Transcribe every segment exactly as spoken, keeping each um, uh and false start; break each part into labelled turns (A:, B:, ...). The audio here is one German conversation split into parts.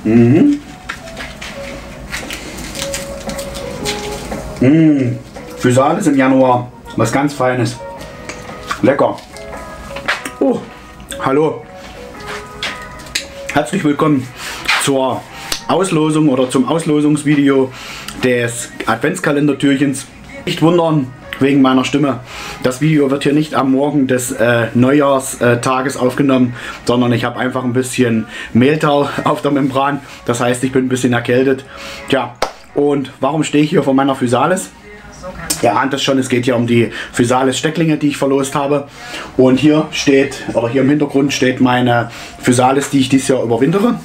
A: Mhm. Mmh. Physalis im Januar. Was ganz Feines. Lecker. Oh, hallo. Herzlich willkommen zur Auslosung oder zum Auslosungsvideo des Adventskalendertürchens. Nicht wundern wegen meiner Stimme. Das Video wird hier nicht am Morgen des äh, Neujahrstages aufgenommen, sondern ich habe einfach ein bisschen Mehltau auf der Membran. Das heißt, ich bin ein bisschen erkältet. Tja, und warum stehe ich hier vor meiner Physalis? Ihr ahnt es schon, es geht hier um die Physalis Stecklinge, die ich verlost habe. Und hier steht, oder hier im Hintergrund steht meine Physalis, die ich dieses Jahr überwintere.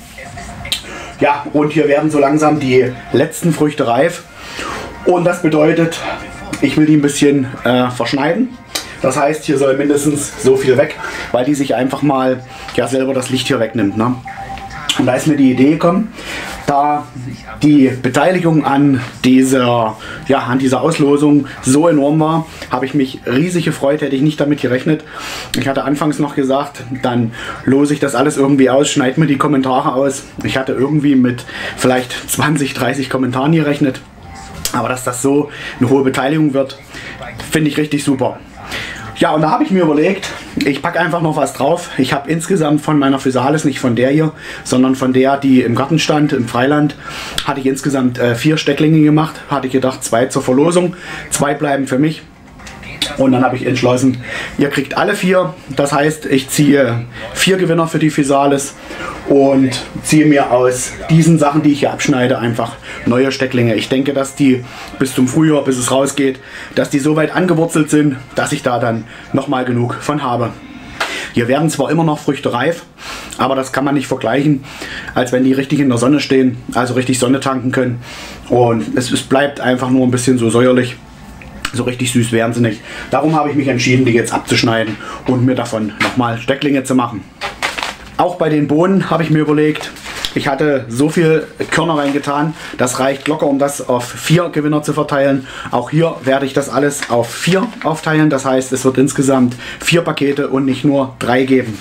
A: Ja, und hier werden so langsam die letzten Früchte reif. Und das bedeutet, ich will die ein bisschen äh, verschneiden. Das heißt, hier soll mindestens so viel weg, weil die sich einfach mal ja selber das Licht hier wegnimmt. Ne? Und da ist mir die Idee gekommen, da die Beteiligung an dieser, ja, an dieser Auslosung so enorm war, habe ich mich riesig gefreut, hätte ich nicht damit gerechnet. Ich hatte anfangs noch gesagt, dann lose ich das alles irgendwie aus, schneide mir die Kommentare aus. Ich hatte irgendwie mit vielleicht zwanzig, dreißig Kommentaren gerechnet. Aber dass das so eine hohe Beteiligung wird, finde ich richtig super. Ja, und da habe ich mir überlegt, ich packe einfach noch was drauf. Ich habe insgesamt von meiner Physalis, nicht von der hier, sondern von der, die im Garten stand, im Freiland, hatte ich insgesamt äh, vier Stecklinge gemacht. Hatte ich gedacht, zwei zur Verlosung, zwei bleiben für mich. Und dann habe ich entschlossen, ihr kriegt alle vier. Das heißt, ich ziehe vier Gewinner für die Physalis und ziehe mir aus diesen Sachen, die ich hier abschneide, einfach neue Stecklinge. Ich denke, dass die bis zum Frühjahr, bis es rausgeht, dass die so weit angewurzelt sind, dass ich da dann nochmal genug von habe. Hier werden zwar immer noch Früchte reif, aber das kann man nicht vergleichen, als wenn die richtig in der Sonne stehen, also richtig Sonne tanken können. Und es, es bleibt einfach nur ein bisschen so säuerlich. So richtig süß wären sie nicht. Darum habe ich mich entschieden, die jetzt abzuschneiden und mir davon nochmal Stecklinge zu machen. Auch bei den Bohnen habe ich mir überlegt, ich hatte so viel Körner reingetan, das reicht locker, um das auf vier Gewinner zu verteilen. Auch hier werde ich das alles auf vier aufteilen. Das heißt, es wird insgesamt vier Pakete und nicht nur drei geben.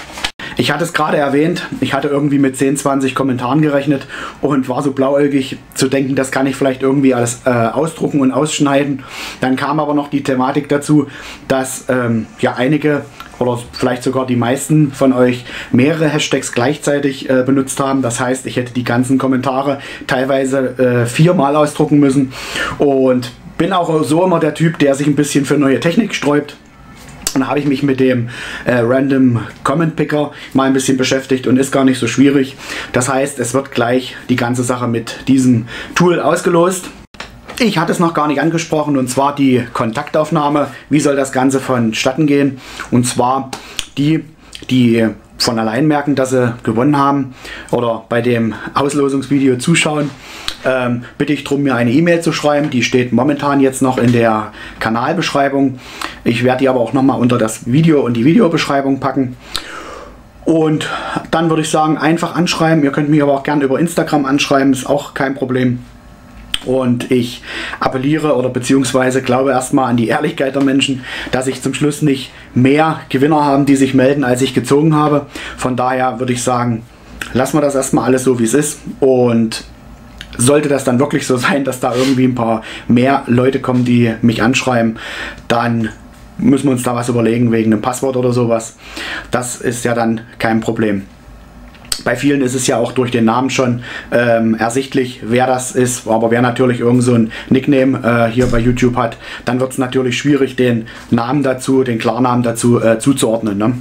A: Ich hatte es gerade erwähnt, ich hatte irgendwie mit zehn, zwanzig Kommentaren gerechnet und war so blauäugig zu denken, das kann ich vielleicht irgendwie alles äh, ausdrucken und ausschneiden. Dann kam aber noch die Thematik dazu, dass ähm, ja einige oder vielleicht sogar die meisten von euch mehrere Hashtags gleichzeitig äh, benutzt haben. Das heißt, ich hätte die ganzen Kommentare teilweise äh, viermal ausdrucken müssen und bin auch so immer der Typ, der sich ein bisschen für neue Technik sträubt. Dann habe ich mich mit dem äh, Random Comment Picker mal ein bisschen beschäftigt und ist gar nicht so schwierig. Das heißt, es wird gleich die ganze Sache mit diesem Tool ausgelost. Ich hatte es noch gar nicht angesprochen, und zwar die Kontaktaufnahme. Wie soll das Ganze vonstatten gehen? Und zwar die, die von allein merken, dass sie gewonnen haben oder bei dem Auslosungsvideo zuschauen, ähm, bitte ich darum, mir eine E-Mail zu schreiben. Die steht momentan jetzt noch in der Kanalbeschreibung. Ich werde die aber auch nochmal unter das Video und die Videobeschreibung packen. Und dann würde ich sagen, einfach anschreiben. Ihr könnt mich aber auch gerne über Instagram anschreiben, ist auch kein Problem. Und ich appelliere oder beziehungsweise glaube erstmal an die Ehrlichkeit der Menschen, dass ich zum Schluss nicht mehr Gewinner haben, die sich melden, als ich gezogen habe. Von daher würde ich sagen, lassen wir das erstmal alles so, wie es ist. Und sollte das dann wirklich so sein, dass da irgendwie ein paar mehr Leute kommen, die mich anschreiben, dann müssen wir uns da was überlegen wegen einem Passwort oder sowas. Das ist ja dann kein Problem. Bei vielen ist es ja auch durch den Namen schon ähm, ersichtlich, wer das ist. Aber wer natürlich irgend so ein Nickname äh, hier bei YouTube hat, dann wird es natürlich schwierig, den Namen dazu, den Klarnamen dazu äh, zuzuordnen. Ne?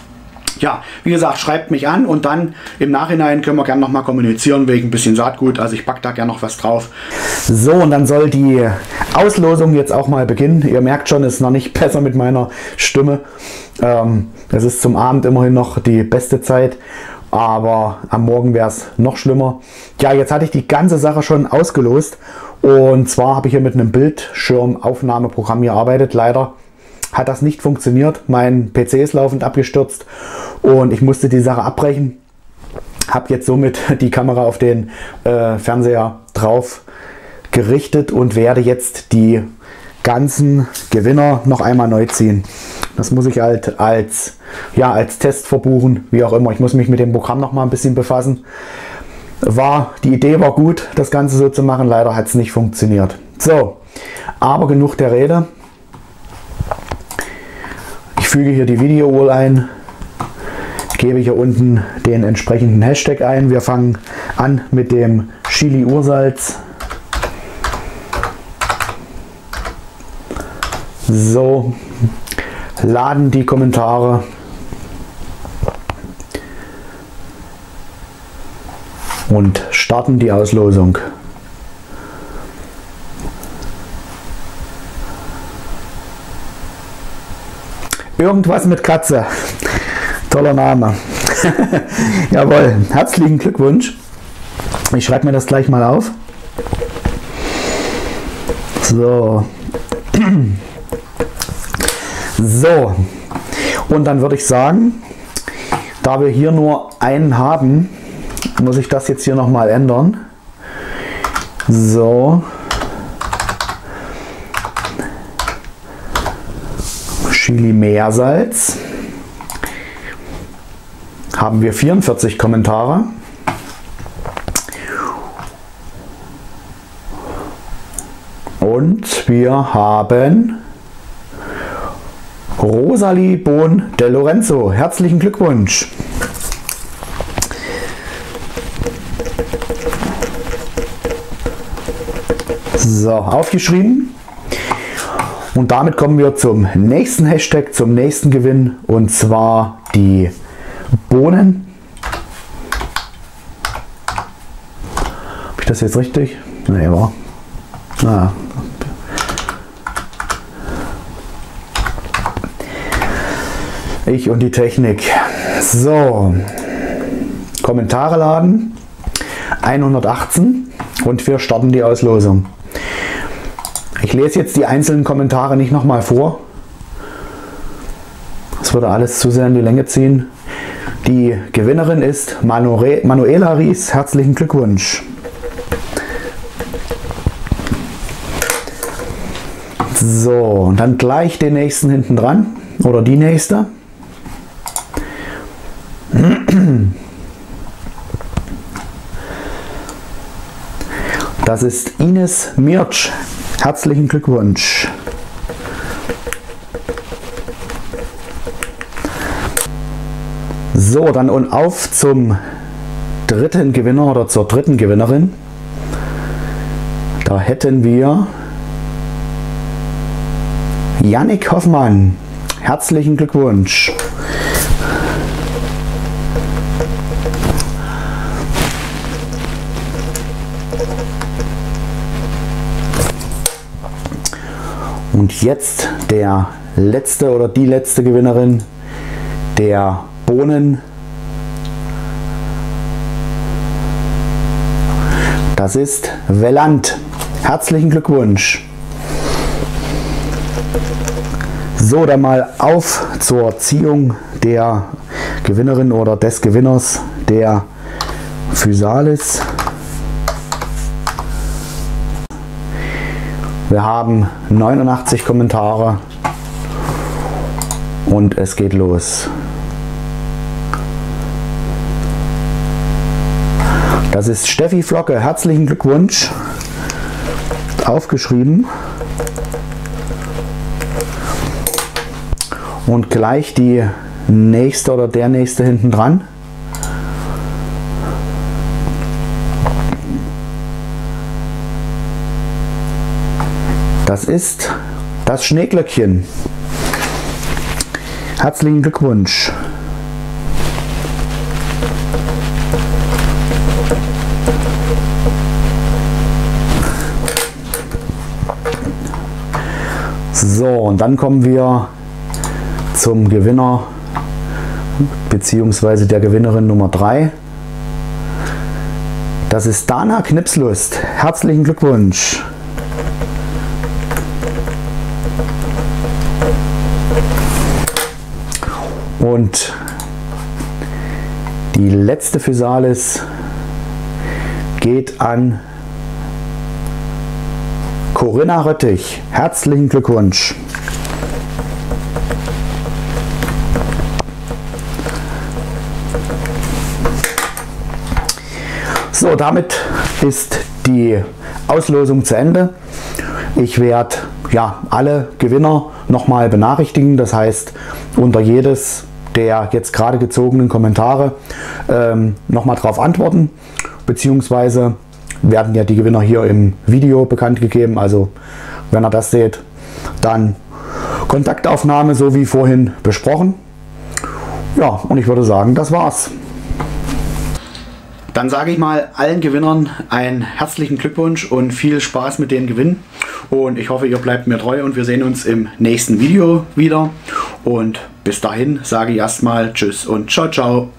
A: Ja, wie gesagt, schreibt mich an und dann im Nachhinein können wir gerne nochmal kommunizieren wegen ein bisschen Saatgut. Also ich packe da gerne noch was drauf. So, und dann soll die Auslosung jetzt auch mal beginnen. Ihr merkt schon, es ist noch nicht besser mit meiner Stimme. Ähm, es ist zum Abend immerhin noch die beste Zeit. Aber am Morgen wäre es noch schlimmer. Ja, jetzt hatte ich die ganze Sache schon ausgelost. Und zwar habe ich hier mit einem Bildschirmaufnahmeprogramm gearbeitet. Leider hat das nicht funktioniert. Mein P C ist laufend abgestürzt und ich musste die Sache abbrechen. Habe jetzt somit die Kamera auf den äh, Fernseher drauf gerichtet und werde jetzt die ganzen Gewinner noch einmal neu ziehen. Das muss ich halt als, ja, als Test verbuchen, wie auch immer. Ich muss mich mit dem Programm noch mal ein bisschen befassen. war, die Idee war gut, das Ganze so zu machen. Leider hat es nicht funktioniert. So, aber genug der Rede. Ich füge hier die Video U R L ein, gebe hier unten den entsprechenden Hashtag ein. Wir fangen an mit dem Chili Ursalz. So, laden die Kommentare. Und starten die Auslosung. Irgendwas mit Katze. Toller Name. Jawohl, herzlichen Glückwunsch. Ich schreibe mir das gleich mal auf. So. So. Und dann würde ich sagen, da wir hier nur einen haben, muss ich das jetzt hier noch mal ändern. So. Chili Meersalz. Haben wir vierundvierzig Kommentare. Und wir haben Rosalie Bohn de Lorenzo. Herzlichen Glückwunsch. So, aufgeschrieben. Und damit kommen wir zum nächsten Hashtag, zum nächsten Gewinn, und zwar die Bohnen. Habe ich das jetzt richtig? Nee, war. Ah. Ich und die Technik. So, Kommentare laden. hundertachtzehn und wir starten die Auslosung. Ich lese jetzt die einzelnen Kommentare nicht nochmal vor. Das würde alles zu sehr in die Länge ziehen. Die Gewinnerin ist Manuel, Manuela Ries. Herzlichen Glückwunsch. So, und dann gleich den nächsten hinten dran. Oder die nächste. Das ist Ines Mirtsch. Herzlichen Glückwunsch. So, dann und auf zum dritten Gewinner oder zur dritten Gewinnerin. Da hätten wir Jannik Hoffmann. Herzlichen Glückwunsch. Und jetzt der letzte oder die letzte Gewinnerin der Bohnen. Das ist Welland. Herzlichen Glückwunsch. So, dann mal auf zur Ziehung der Gewinnerin oder des Gewinners der Physalis. Wir haben neunundachtzig Kommentare und es geht los. Das ist Steffi Flocke. Herzlichen Glückwunsch. Aufgeschrieben. Und gleich die nächste oder der nächste hinten dran. Das ist das Schneeglöckchen. Herzlichen Glückwunsch. So, und dann kommen wir zum Gewinner bzw. der Gewinnerin Nummer drei. Das ist Dana Knipslust. Herzlichen Glückwunsch. Und die letzte Physalis geht an Corinna Röttich. Herzlichen Glückwunsch. So, damit ist die Auslosung zu Ende. Ich werde ja alle Gewinner nochmal benachrichtigen. Das heißt, unter jedes der jetzt gerade gezogenen Kommentare ähm, nochmal drauf antworten. Beziehungsweise werden ja die Gewinner hier im Video bekannt gegeben. Also wenn ihr das seht, dann Kontaktaufnahme, so wie vorhin besprochen. Ja, und ich würde sagen, das war's. Dann sage ich mal allen Gewinnern einen herzlichen Glückwunsch und viel Spaß mit den Gewinnen. Und ich hoffe, ihr bleibt mir treu und wir sehen uns im nächsten Video wieder. Und bis dahin sage ich erstmal Tschüss und ciao, ciao.